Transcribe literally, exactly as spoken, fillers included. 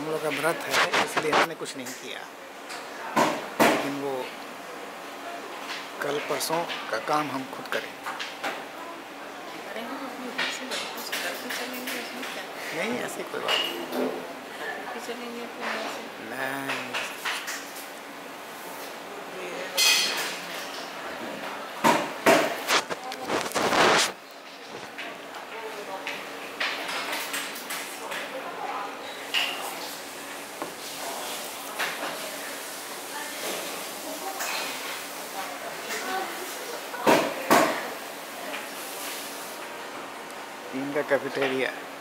हम लोग का व्रत है, इसलिए हमने कुछ नहीं किया। लेकिन वो कल परसों का काम हम खुद करेंगे। नहीं, ऐसी कोई बात नहीं। इनका कैफेटेरिया